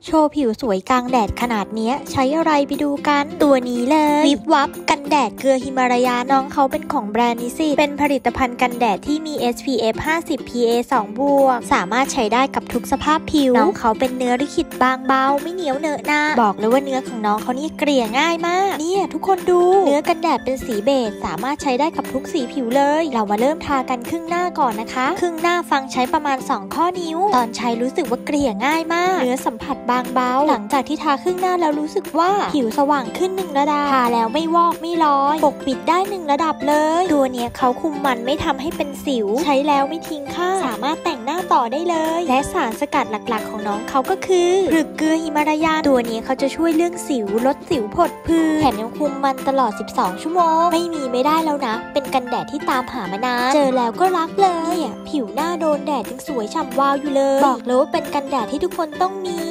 โชว์ผิวสวยกลางแดดขนาดเนี้ยใช้อะไรไปดูกันตัวนี้เลยวิบวับกันแดดเกลือฮิมาลายาน้องเขาเป็นของแบรนด์นี้สิเป็นผลิตภัณฑ์กันแดดที่มี SPF 50 PA 2 บวกสามารถใช้ได้กับทุกสภาพผิวน้องเขาเป็นเนื้อลิขิตบางเบาไม่เหนียวเหนอะหนะบอกเลยว่าเนื้อของน้องเขานี่เกลี่ยง่ายมากเนี่ยทุกคนดูเนื้อกันแดดเป็นสีเบจสามารถใช้ได้กับทุกสีผิวเลยเรามาเริ่มทากันครึ่งหน้าก่อนนะคะครึ่งหน้าฟังใช้ประมาณ2ข้อนิ้วตอนใช้รู้สึกว่าเกลี่ยง่ายมากเนื้อสัมผัสบางเบาหลังจากที่ทาครึ่งหน้าแล้วรู้สึกว่าผิวสว่างขึ้น1ระดับทาแล้วไม่วอกไม่ลอยปกปิดได้1ระดับเลยตัวเนี้ยเขาคุมมันไม่ทำให้เป็นสิวใช้แล้วไม่ทิ้งค่าสามารถแต่งหน้าต่อได้เลยและสารสกัดหลักๆของน้องเขาก็คือผลึกเกลือฮิมาลายาตัวนี้เขาจะช่วยเรื่องสิวลดสิวผดผื่นแถมยังคุมมันตลอด12ชั่วโมงไม่มีไม่ได้แล้วนะเป็นกันแดดที่ตามหามานานเจอแล้วก็รักเลยผิวหน้าโดนแดดยังสวยฉ่ำวาวอยู่เลยบอกเลยว่าเป็นกันแดดที่ทุกคนต้องมี